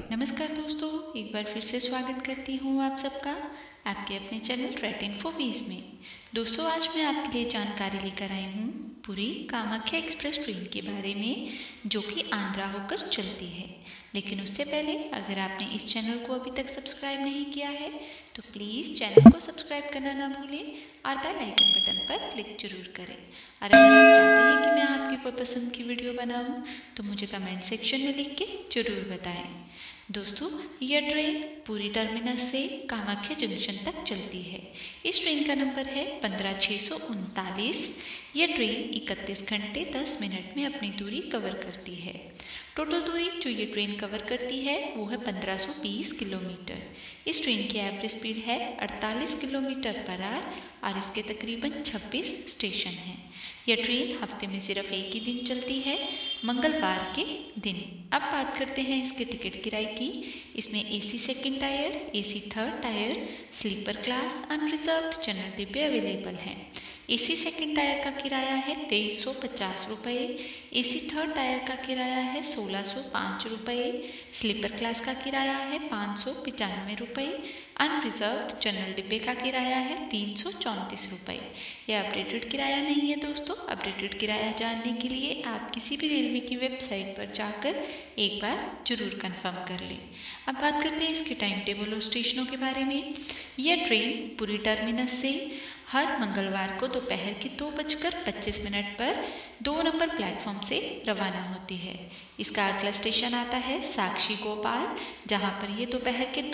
नमस्कार दोस्तों, एक बार फिर से स्वागत करती हूँ आप सबका आपके अपने चैनल रेट इन्फो वीज में। दोस्तों, आज मैं आपके लिए जानकारी लेकर आई हूँ पुरी कामाख्या एक्सप्रेस ट्रेन के बारे में, जो कि आंध्रा होकर चलती है। लेकिन उससे पहले अगर आपने इस चैनल को अभी तक सब्सक्राइब नहीं किया है तो प्लीज़ चैनल को सब्सक्राइब करना ना भूलें और बेल आइकन बटन पर क्लिक जरूर करें। और अगर आप चाहते हैं कि मैं आपकी कोई पसंद की वीडियो बनाऊं तो मुझे कमेंट सेक्शन में लिख के जरूर बताएं। दोस्तों, यह ट्रेन पुरी टर्मिनस से कामाख्या जंक्शन तक चलती है। इस ट्रेन का नंबर है 15639। यह ट्रेन 31 घंटे 10 मिनट में अपनी दूरी कवर करती है। टोटल दूरी जो ये ट्रेन कवर करती है वो है 1520 किलोमीटर। इस ट्रेन की एवरेज स्पीड है 48 किलोमीटर पर आवर और इसके तकरीबन 26 स्टेशन हैं। यह ट्रेन हफ्ते में सिर्फ एक ही दिन चलती है, मंगलवार के दिन। अब बात करते हैं इसके टिकट किराए की। इसमें AC second tier, AC third tier, sleeper class, unreserved general डिब्बे अवेलेबल हैं। एसी सेकंड टायर का किराया है 2350 रुपये, एसी थर्ड टायर का किराया है 1605 रुपये, स्लीपर क्लास का किराया है 595 रुपये, अनरिजर्व्ड जनरल डिब्बे का किराया है 334 रुपये। यह अपडेटेड किराया नहीं है दोस्तों। अपडेटेड किराया जानने के लिए आप किसी भी रेलवे की वेबसाइट पर जाकर एक बार जरूर कंफर्म कर लें। अब बात करते हैं इसके टाइम टेबल और स्टेशनों के बारे में। यह ट्रेन पुरी टर्मिनस से हर मंगलवार को दोपहर के 2:25 पर 2 नंबर प्लेटफॉर्म से रवाना होती है। इसका अगला स्टेशन आता है साक्षी गोपाल, जहां पर ये दोपहर के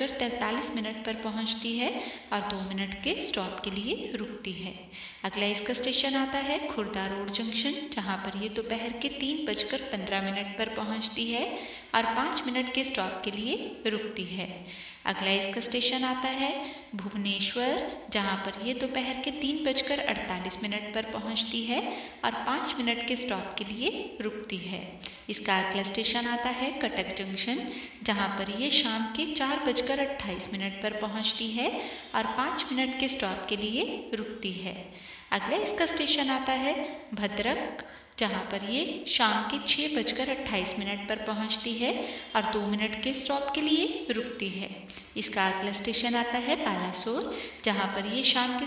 2:43 पर पहुंचती है और 2 मिनट के स्टॉप के लिए रुकती है। अगला इसका स्टेशन आता है खुर्दा रोड जंक्शन, जहां पर ये दोपहर के 3:15 पर पहुंचती है और 5 मिनट के स्टॉप के लिए रुकती है। अगला इसका स्टेशन आता है भुवनेश्वर, जहां पर ये दोपहर के 3:48 पर पहुंचती है और 5 मिनट के स्टॉप के लिए रुकती है। इसका अगला स्टेशन आता है कटक जंक्शन, जहां पर ये शाम के 4:28 पर पहुंचती है और 5 मिनट के स्टॉप के लिए रुकती है। अगला इसका स्टेशन आता है भद्रक, जहां पर ये शाम के 6:28 पर पहुंचती है और 2 मिनट के स्टॉप के लिए रुकती है। इसका अगला स्टेशन आता है बालासोर, जहां पर ये शाम के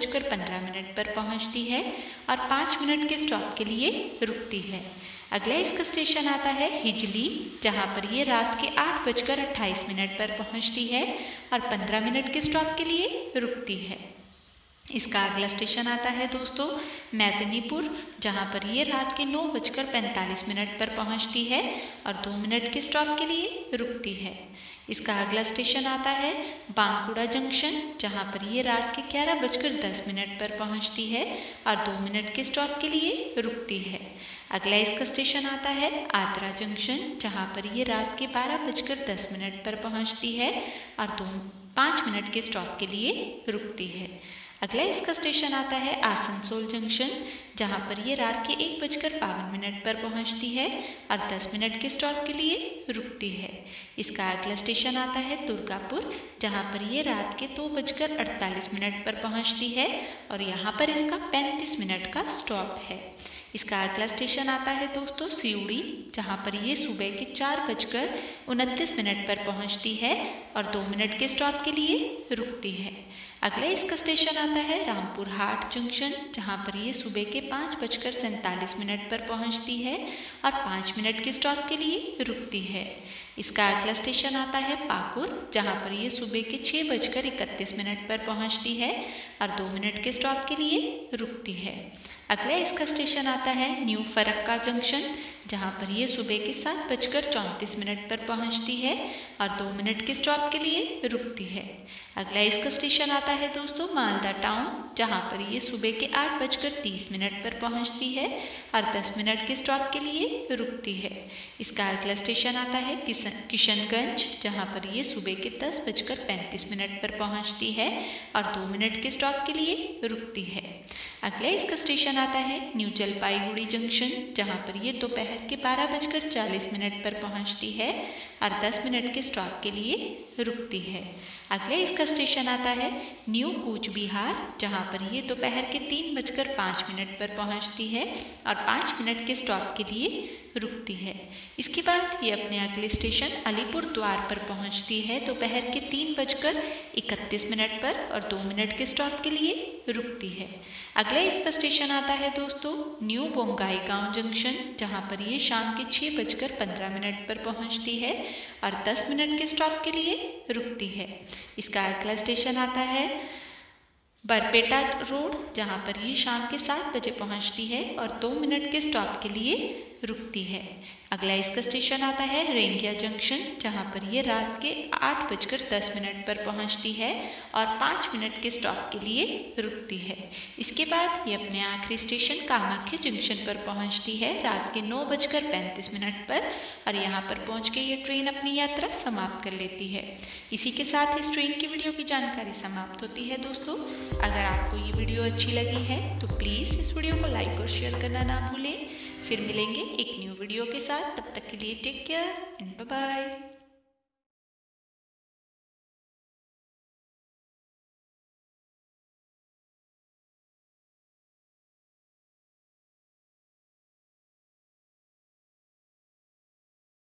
7:15 पर पहुंचती है और 5 मिनट के स्टॉप के लिए रुकती है। अगला इसका स्टेशन आता है हिजली, जहां पर ये रात के 8:28 पर पहुंचती है और 15 मिनट के स्टॉप के लिए रुकती है। इसका अगला स्टेशन आता है दोस्तों मेदिनीपुर, जहां पर ये रात के 9:45 पर पहुंचती है और 2 मिनट के स्टॉप के लिए रुकती है। इसका अगला स्टेशन आता है बांकुड़ा जंक्शन, जहां पर ये रात के 11:10 पर पहुंचती है और 2 मिनट के स्टॉप के लिए रुकती है। अगला इसका स्टेशन आता है आद्रा जंक्शन, जहां पर ये रात के 12:10 पर पहुंचती है और 5 मिनट के स्टॉप के लिए रुकती है। अगला इसका स्टेशन आता है आसनसोल जंक्शन, जहां पर ये रात के 1:52 पर पहुंचती है और 10 मिनट के स्टॉप के लिए रुकती है। इसका अगला स्टेशन आता है दुर्गापुर, जहां पर ये रात के 2:48 पर पहुंचती है और यहाँ पर इसका 35 मिनट का स्टॉप है। इसका अगला स्टेशन आता है दोस्तों सिउड़ी, जहां पर ये सुबह के 4:29 पर पहुंचती है और 2 मिनट के स्टॉप के लिए रुकती है। अगला इसका स्टेशन आता है रामपुर हाट जंक्शन, जहां पर ये सुबह के 5:47 पर पहुंचती है और 5 मिनट के स्टॉप के लिए रुकती है। इसका अगला स्टेशन आता है पाकुर, जहां पर ये सुबह के 6:31 पर पहुंचती है और 2 मिनट के स्टॉप के लिए रुकती है। अगला इसका स्टेशन आता है न्यू फरक्का जंक्शन, जहां पर ये सुबह के 7:34 पर पहुंचती है और 2 मिनट के स्टॉप के लिए रुकती है। अगला इसका स्टेशन आता है दोस्तों मालदा टाउन, जहां पर ये सुबह के 8:30 पर पहुंचती है और 10 मिनट के स्टॉप के लिए रुकती है। इसका अगला स्टेशन आता है किशनगंज, जहां पर ये सुबह के 10:35 पर पहुंचती है और 2 मिनट के स्टॉप के लिए रुकती है। अगला इसका स्टेशन आता है न्यू जलपाईगुड़ी जंक्शन, जहां पर ये दोपहर के 12:40 पर पहुंचती है और 10 मिनट के स्टॉप के लिए रुकती है। अगला इसका स्टेशन आता है न्यू कूच बिहार, जहाँ पर ये दोपहर के 3:05 पर पहुँचती है और 5 मिनट के स्टॉप के लिए रुकती है। इसके बाद ये अपने अगले स्टेशन अलीपुरद्वार पर पहुँचती है दोपहर के 3:31 पर और 2 मिनट के स्टॉप के लिए रुकती है। अगला इसका स्टेशन आता है दोस्तों न्यू बोंगाईगांव जंक्शन, जहाँ पर ये शाम के 6:15 पर पहुँचती है और 10 मिनट के स्टॉप के लिए रुकती है। इसका अगला स्टेशन आता है बरपेटा रोड, जहाँ पर ये शाम के 7 बजे पहुँचती है और 2 मिनट के स्टॉप के लिए रुकती है। अगला इसका स्टेशन आता है रेंगिया जंक्शन, जहाँ पर ये रात के 8:10 पर पहुँचती है और 5 मिनट के स्टॉप के लिए रुकती है। इसके बाद ये अपने आखिरी स्टेशन कामाख्या जंक्शन पर पहुँचती है रात के 9:35 पर और यहाँ पर पहुँच के ये ट्रेन अपनी यात्रा समाप्त कर लेती है। इसी के साथ इस ट्रेन की वीडियो की जानकारी समाप्त होती है दोस्तों। अगर आपको ये वीडियो अच्छी लगी है तो प्लीज़ इस वीडियो को लाइक और शेयर करना ना भूलें। फिर मिलेंगे एक न्यू वीडियो के साथ, तब तक के लिए take care and bye bye.